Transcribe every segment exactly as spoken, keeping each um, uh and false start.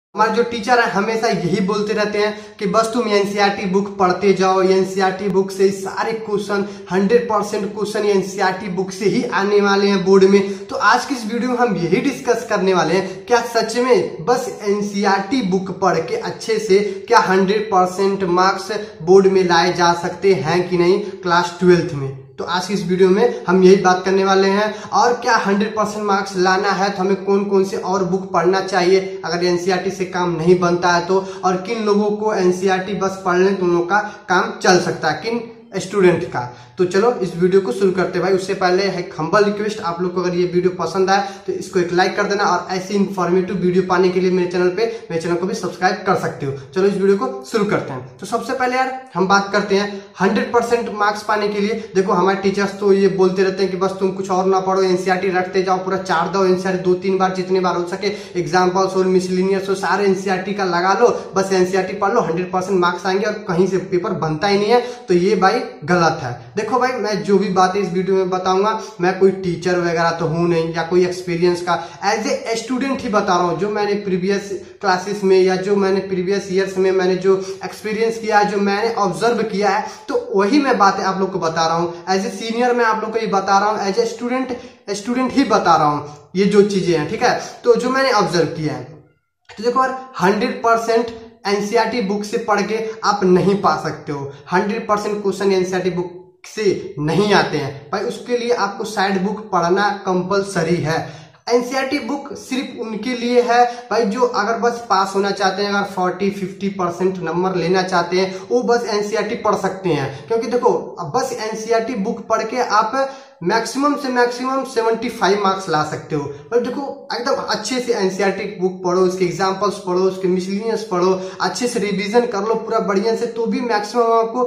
हमारे जो टीचर है हमेशा यही बोलते रहते हैं कि बस तुम एनसीईआरटी बुक पढ़ते जाओ, एनसीईआरटी बुक से सारे question hundred percent question NCERT book से ही आने वाले हैं बोर्ड में। तो आज की इस वीडियो में हम यही डिस्कस करने वाले हैं, क्या सच में बस एनसीईआरटी बुक पढ़ के अच्छे से क्या हंड्रेड परसेंट मार्क्स बोर्ड में लाए जा सकते हैं कि नहीं क्लास ट्वेल्थ में। तो आज की इस वीडियो में हम यही बात करने वाले हैं। और क्या हंड्रेड परसेंट मार्क्स लाना है तो हमें कौन कौन से और बुक पढ़ना चाहिए अगर एनसीईआरटी से काम नहीं बनता है तो, और किन लोगों को एनसीईआरटी बस पढ़ लें तो उन लोगों का काम चल सकता है, किन स्टूडेंट का। तो चलो इस वीडियो को शुरू करते हैं। भाई उससे पहले एक हम्बल रिक्वेस्ट, आप लोग को अगर ये वीडियो पसंद आए तो इसको एक लाइक कर देना, और ऐसी इन्फॉर्मेटिव वीडियो पाने के लिए मेरे चैनल पे मेरे चैनल को भी सब्सक्राइब कर सकते हो। चलो इस वीडियो को शुरू करते हैं। तो सबसे पहले यार हम बात करते हैं हंड्रेड परसेंट मार्क्स पाने के लिए। देखो हमारे टीचर्स तो ये बोलते रहते हैं कि बस तुम कुछ और ना पढ़ो, एनसीईआरटी रटते जाओ, पूरा चार दो एनसीईआरटी दो तीन बार जितने बार हो सके, एग्जाम्पल्स और मिसलिनियस हो सारे एनसीईआरटी का लगा लो, बस एनसीईआरटी पढ़ लो, हंड्रेड परसेंट मार्क्स आएंगे और कहीं से पेपर बनता ही नहीं है। तो ये भाई गलत है। देखो भाई मैं जो भी बातें इस वीडियो में बताऊंगा, मैं कोई टीचर वगैरह तो हूं नहीं या कोई एक्सपीरियंस का, एज ए स्टूडेंट ही बता रहा हूं। जो मैंने प्रीवियस क्लासेस में या जो मैंने प्रीवियस ईयर्स में मैंने जो एक्सपीरियंस किया है, जो मैंने ऑब्जर्व किया है, तो वही मैं बातें आप लोग को बता रहा हूं। एज ए सीनियर मैं आप लोग को ये बता रहा हूं, एज ए स्टूडेंट स्टूडेंट ही बता रहा हूं ये जो चीजें हैं, ठीक है। तो जो मैंने ऑब्जर्व किया है, तो देखो यार हंड्रेड परसेंट एनसीईआरटी बुक से पढ़ के आप नहीं पा सकते हो। Hundred percent question NCERT book से नहीं आते हैं भाई, उसके लिए आपको साइड बुक पढ़ना कंपलसरी है। एनसीईआरटी बुक सिर्फ उनके लिए है भाई जो अगर बस पास होना चाहते हैं, अगर फोर्टी फिफ्टी परसेंट नंबर लेना चाहते हैं, वो बस एनसीईआरटी पढ़ सकते हैं। क्योंकि देखो बस एनसीईआरटी बुक पढ़ के आप मैक्सिमम से मैक्सिमम पचहत्तर मार्क्स ला सकते हो। पर देखो एकदम अच्छे से एनसीईआरटी बुक पढ़ो, उसके एग्जांपल्स पढ़ो, उसके मिसलिनियस पढ़ो, अच्छे से रिवीजन कर लो पूरा बढ़िया से, तो भी मैक्सिमम आपको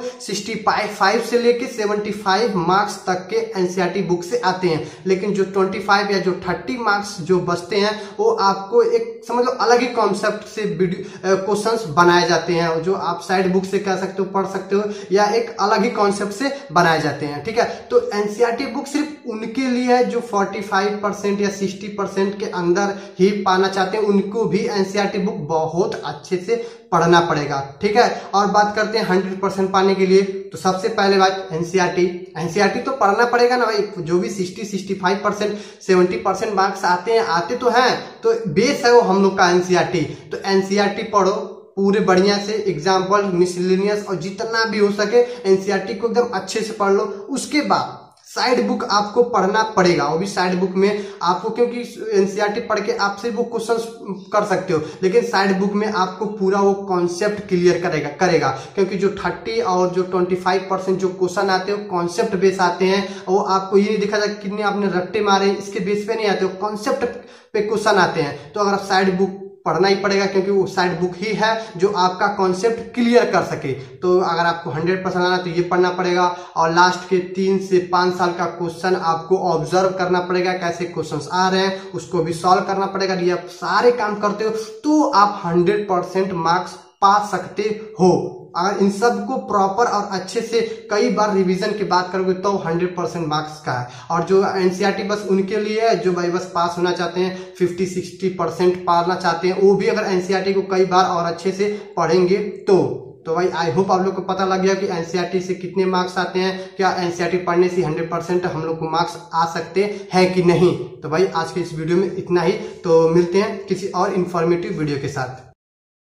पैंसठ से लेके पचहत्तर मार्क्स तक के एनसीईआरटी बुक से आते हैं। लेकिन जो पच्चीस या जो तीस मार्क्स जो बचते हैं वो आपको एक समझ लो अलग ही कॉन्सेप्ट से क्वेश्चंस बनाए जाते हैं, जो आप साइड बुक से कह सकते हो, पढ़ सकते हो, या एक अलग ही कॉन्सेप्ट से बनाए जाते हैं, ठीक है। तो एनसीईआरटी बुक सिर्फ उनके लिए है जो पैंतालीस परसेंट या साठ परसेंट के अंदर ही पाना चाहते हैं, उनको भी एनसीईआरटी बुक बहुत अच्छे से पढ़ना पड़ेगा, ठीक है। और बात करते हैं हंड्रेड परसेंट पाने के लिए, तो सबसे पहले बात एनसीईआरटी एनसीईआरटी तो पढ़ना पड़ेगा ना भाई। जो भी साठ पैंसठ परसेंट सत्तर परसेंट मार्क्स आते हैं, आते तो हैं, तो बेस है वो हम लोग का एनसीईआरटी। तो एनसीईआरटी पढ़ो पूरे बढ़िया से, एग्जाम्पल मिसलिनियस और जितना भी हो सके एनसीईआरटी को एकदम अच्छे से पढ़ लो। उसके बाद साइड बुक आपको पढ़ना पड़ेगा, वो भी साइड बुक में आपको, क्योंकि एनसीईआरटी पढ़ के आप सिर्फ वो क्वेश्चंस कर सकते हो, लेकिन साइड बुक में आपको पूरा वो कॉन्सेप्ट क्लियर करेगा करेगा क्योंकि जो तीस और जो पच्चीस परसेंट जो क्वेश्चन आते हैं कॉन्सेप्ट बेस आते हैं। वो आपको ये नहीं दिखा जाए कितने आपने रट्टे मारे, इसके बेस पे नहीं आते, वो कॉन्सेप्ट पे क्वेश्चन आते हैं। तो अगर आप साइड बुक पढ़ना ही पड़ेगा, क्योंकि वो साइड बुक ही है जो आपका कॉन्सेप्ट क्लियर कर सके। तो अगर आपको हंड्रेड परसेंट आना तो ये पढ़ना पड़ेगा, और लास्ट के तीन से पांच साल का क्वेश्चन आपको ऑब्जर्व करना पड़ेगा, कैसे क्वेश्चंस आ रहे हैं उसको भी सॉल्व करना पड़ेगा। ये आप सारे काम करते हो तो आप हंड्रेड परसेंट मार्क्स पा सकते हो। अगर इन सब को प्रॉपर और अच्छे से कई बार रिवीजन की बात करोगे तो हंड्रेड परसेंट मार्क्स का है। और जो एनसीईआरटी बस उनके लिए है जो भाई बस पास होना चाहते हैं, फिफ्टी सिक्सटी परसेंट पाना चाहते हैं, वो भी अगर एनसीईआरटी को कई बार और अच्छे से पढ़ेंगे तो तो भाई आई होप आप लोग को पता लग गया कि एनसीईआरटी से कितने मार्क्स आते हैं, क्या एनसीईआरटी पढ़ने से हंड्रेड परसेंट हम लोग को मार्क्स आ सकते हैं कि नहीं। तो भाई आज के इस वीडियो में इतना ही, तो मिलते हैं किसी और इन्फॉर्मेटिव वीडियो के साथ।